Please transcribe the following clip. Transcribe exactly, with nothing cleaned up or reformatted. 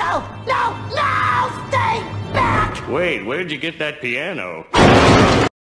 No! No! No! Stay back! Wait, where'd you get that piano?